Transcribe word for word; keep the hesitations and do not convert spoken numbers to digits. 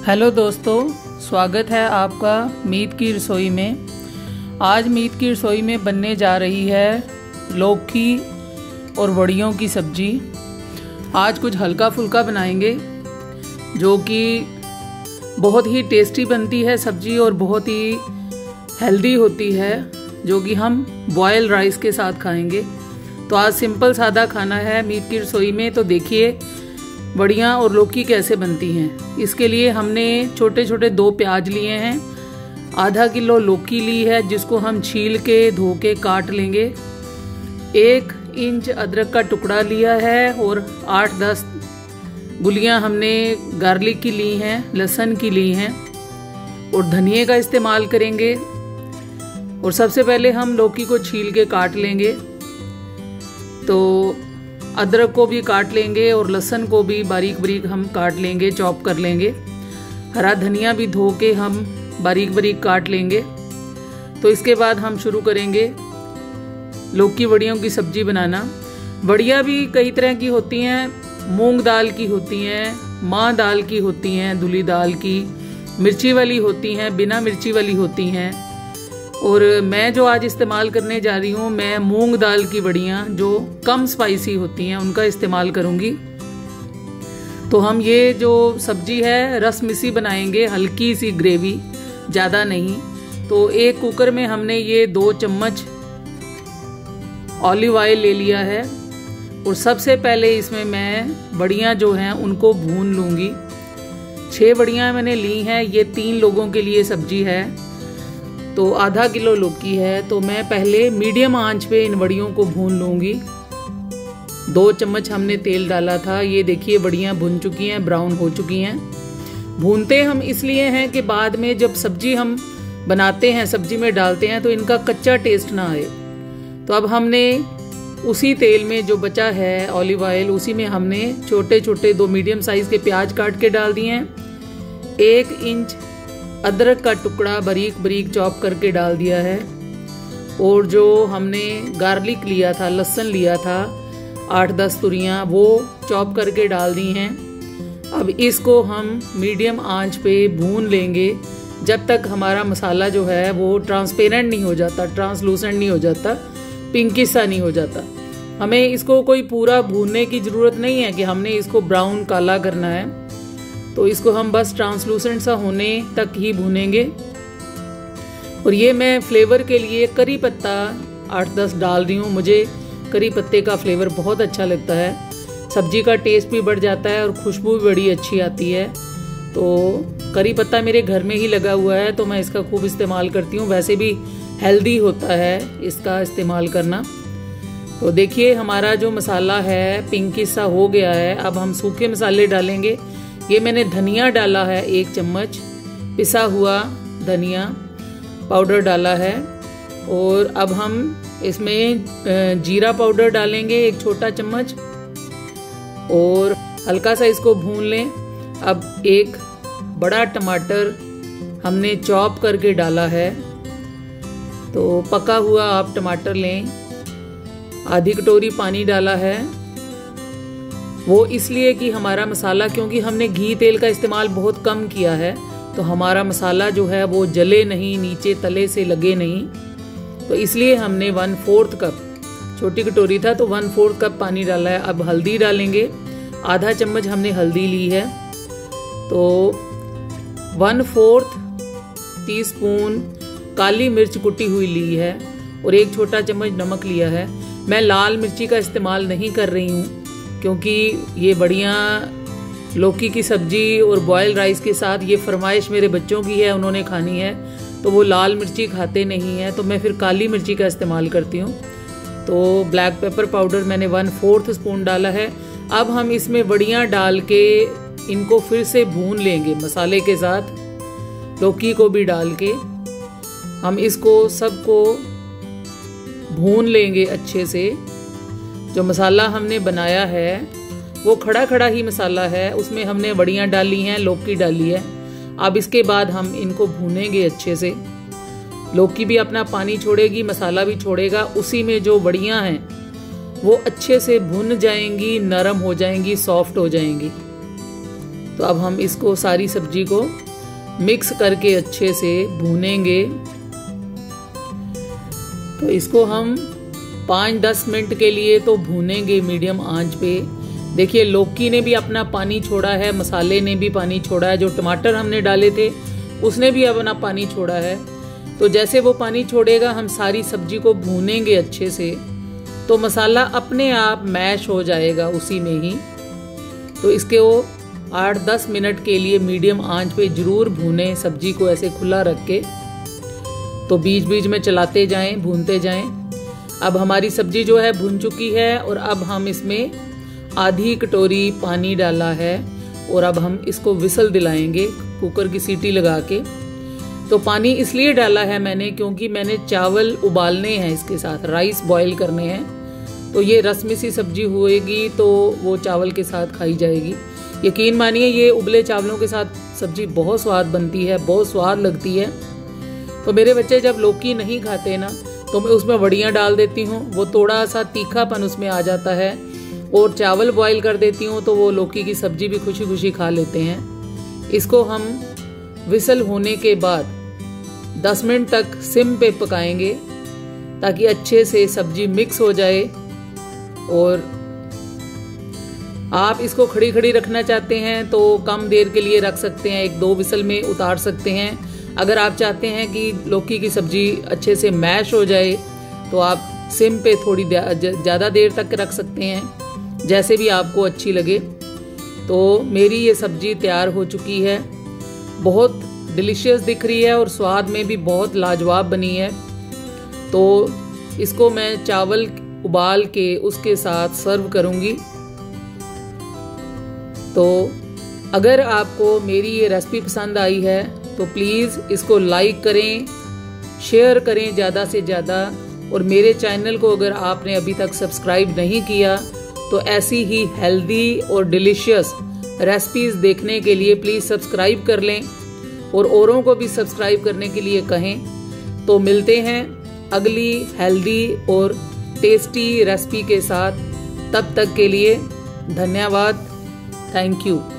Hello दोस्तों, स्वागत है आपका मीत की रसोई में। आज मीत की रसोई में बनने जा रही है लौकी और वड़ियों की सब्जी। आज कुछ हल्का फुल्का बनाएंगे जो कि बहुत ही टेस्टी बनती है सब्जी और बहुत ही हेल्दी होती है, जो कि हम बॉयल राइस के साथ खाएंगे। तो आज सिंपल सादा खाना है मीत की रसोई में। तो देखिए वड़ियाँ और लौकी कैसे बनती हैं। इसके लिए हमने छोटे छोटे दो प्याज लिए हैं, आधा किलो लौकी ली है जिसको हम छील के धो के काट लेंगे, एक इंच अदरक का टुकड़ा लिया है और आठ दस गुलियां हमने गार्लिक की ली हैं, लहसुन की ली हैं और धनिए का इस्तेमाल करेंगे। और सबसे पहले हम लौकी को छील के काट लेंगे, तो अदरक को भी काट लेंगे और लहसुन को भी बारीक बारीक हम काट लेंगे, चॉप कर लेंगे। हरा धनिया भी धो के हम बारीक बारीक काट लेंगे। तो इसके बाद हम शुरू करेंगे लौकी वड़ियों की सब्जी बनाना। वड़ियाँ भी कई तरह की होती हैं, मूंग दाल की होती हैं, माँ दाल की होती हैं, दूली दाल की, मिर्ची वाली होती हैं, बिना मिर्ची वाली होती हैं। और मैं जो आज इस्तेमाल करने जा रही हूँ, मैं मूंग दाल की वड़ियाँ जो कम स्पाइसी होती हैं उनका इस्तेमाल करूँगी। तो हम ये जो सब्जी है रसमिसी बनाएंगे, हल्की सी ग्रेवी, ज़्यादा नहीं। तो एक कुकर में हमने ये दो चम्मच ऑलिव ऑयल ले लिया है और सबसे पहले इसमें मैं वड़ियाँ जो हैं उनको भून लूँगी। छः वड़ियाँ मैंने ली हैं, ये तीन लोगों के लिए सब्जी है। तो आधा किलो लौकी है, तो मैं पहले मीडियम आंच पे इन वड़ियों को भून लूँगी। दो चम्मच हमने तेल डाला था। ये देखिए वड़ियाँ भुन चुकी हैं, ब्राउन हो चुकी हैं। भूनते हम इसलिए हैं कि बाद में जब सब्जी हम बनाते हैं, सब्जी में डालते हैं, तो इनका कच्चा टेस्ट ना आए। तो अब हमने उसी तेल में जो बचा है ऑलिव ऑयल, उसी में हमने छोटे छोटे दो मीडियम साइज के प्याज काट के डाल दिए हैं। एक इंच अदरक का टुकड़ा बारीक बारीक चॉप करके डाल दिया है और जो हमने गार्लिक लिया था, लहसुन लिया था, आठ दस तुरियां, वो चॉप करके डाल दी हैं। अब इसको हम मीडियम आंच पे भून लेंगे जब तक हमारा मसाला जो है वो ट्रांसपेरेंट नहीं हो जाता, ट्रांसलूसेंट नहीं हो जाता, पिंकिश सा नहीं हो जाता। हमें इसको कोई पूरा भूनने की ज़रूरत नहीं है कि हमने इसको ब्राउन काला करना है। तो इसको हम बस ट्रांसलूसेंट सा होने तक ही भूनेंगे। और ये मैं फ्लेवर के लिए करी पत्ता आठ दस डाल रही हूँ। मुझे करी पत्ते का फ्लेवर बहुत अच्छा लगता है, सब्जी का टेस्ट भी बढ़ जाता है और खुशबू भी बड़ी अच्छी आती है। तो करी पत्ता मेरे घर में ही लगा हुआ है, तो मैं इसका खूब इस्तेमाल करती हूँ। वैसे भी हेल्दी होता है इसका इस्तेमाल करना। तो देखिए हमारा जो मसाला है पिंकिश सा हो गया है। अब हम सूखे मसाले डालेंगे। ये मैंने धनिया डाला है, एक चम्मच पिसा हुआ धनिया पाउडर डाला है। और अब हम इसमें जीरा पाउडर डालेंगे एक छोटा चम्मच और हल्का सा इसको भून लें। अब एक बड़ा टमाटर हमने चॉप करके डाला है, तो पका हुआ आप टमाटर लें। आधी कटोरी पानी डाला है, वो इसलिए कि हमारा मसाला, क्योंकि हमने घी तेल का इस्तेमाल बहुत कम किया है, तो हमारा मसाला जो है वो जले नहीं, नीचे तले से लगे नहीं। तो इसलिए हमने वन फोर्थ कप, छोटी कटोरी था तो वन फोर्थ कप पानी डाला है। अब हल्दी डालेंगे, आधा चम्मच हमने हल्दी ली है। तो वन फोर्थ टी स्पून काली मिर्च कुटी हुई ली है और एक छोटा चम्मच नमक लिया है। मैं लाल मिर्ची का इस्तेमाल नहीं कर रही हूँ क्योंकि ये वड़ियाँ लौकी की सब्जी और बॉयल राइस के साथ ये फरमाइश मेरे बच्चों की है, उन्होंने खानी है, तो वो लाल मिर्ची खाते नहीं हैं, तो मैं फिर काली मिर्ची का इस्तेमाल करती हूँ। तो ब्लैक पेपर पाउडर मैंने वन फोर्थ स्पून डाला है। अब हम इसमें वड़ियाँ डाल के इनको फिर से भून लेंगे मसाले के साथ, लौकी को भी डाल के हम इसको सबको भून लेंगे अच्छे से। जो मसाला हमने बनाया है वो खड़ा खड़ा ही मसाला है, उसमें हमने वड़ियाँ डाली हैं, लौकी डाली है। अब इसके बाद हम इनको भूनेंगे अच्छे से। लौकी भी अपना पानी छोड़ेगी, मसाला भी छोड़ेगा, उसी में जो वड़ियाँ हैं वो अच्छे से भुन जाएंगी, नरम हो जाएंगी, सॉफ्ट हो जाएंगी। तो अब हम इसको सारी सब्जी को मिक्स करके अच्छे से भूनेंगे। तो इसको हम पाँच दस मिनट के लिए तो भूनेंगे मीडियम आंच पे। देखिए लौकी ने भी अपना पानी छोड़ा है, मसाले ने भी पानी छोड़ा है, जो टमाटर हमने डाले थे उसने भी अपना पानी छोड़ा है। तो जैसे वो पानी छोड़ेगा हम सारी सब्जी को भूनेंगे अच्छे से, तो मसाला अपने आप मैश हो जाएगा उसी में ही। तो इसके वो आठ दस मिनट के लिए मीडियम आंच पे जरूर भूनें सब्जी को, ऐसे खुला रख के। तो बीच बीच में चलाते जाएं, भूनते जाएं। अब हमारी सब्जी जो है भून चुकी है और अब हम इसमें आधी कटोरी पानी डाला है और अब हम इसको विसल दिलाएंगे कुकर की सीटी लगा के। तो पानी इसलिए डाला है मैंने क्योंकि मैंने चावल उबालने हैं, इसके साथ राइस बॉईल करने हैं। तो ये रस्मी सी सब्जी होएगी तो वो चावल के साथ खाई जाएगी। यकीन मानिए ये उबले चावलों के साथ सब्जी बहुत स्वाद बनती है, बहुत स्वाद लगती है। तो मेरे बच्चे जब लौकी नहीं खाते ना तो मैं उसमें वड़ियाँ डाल देती हूँ, वो थोड़ा सा तीखापन उसमें आ जाता है। और चावल बॉईल कर देती हूँ तो वो लौकी की सब्जी भी खुशी खुशी खा लेते हैं। इसको हम विसल होने के बाद दस मिनट तक सिम पे पकाएंगे ताकि अच्छे से सब्जी मिक्स हो जाए। और आप इसको खड़ी खड़ी रखना चाहते हैं तो कम देर के लिए रख सकते हैं, एक दो विसल में उतार सकते हैं। अगर आप चाहते हैं कि लौकी की सब्जी अच्छे से मैश हो जाए तो आप सिम पे थोड़ी ज़्यादा देर तक रख सकते हैं, जैसे भी आपको अच्छी लगे। तो मेरी ये सब्जी तैयार हो चुकी है, बहुत डिलीशियस दिख रही है और स्वाद में भी बहुत लाजवाब बनी है। तो इसको मैं चावल उबाल के उसके साथ सर्व करूंगी। तो अगर आपको मेरी ये रेसिपी पसंद आई है तो प्लीज़ इसको लाइक करें, शेयर करें ज़्यादा से ज़्यादा। और मेरे चैनल को अगर आपने अभी तक सब्सक्राइब नहीं किया तो ऐसी ही हेल्दी और डिलीशियस रेसिपीज़ देखने के लिए प्लीज़ सब्सक्राइब कर लें और औरों को भी सब्सक्राइब करने के लिए कहें। तो मिलते हैं अगली हेल्दी और टेस्टी रेसिपी के साथ, तब तक के लिए धन्यवाद। Thank you.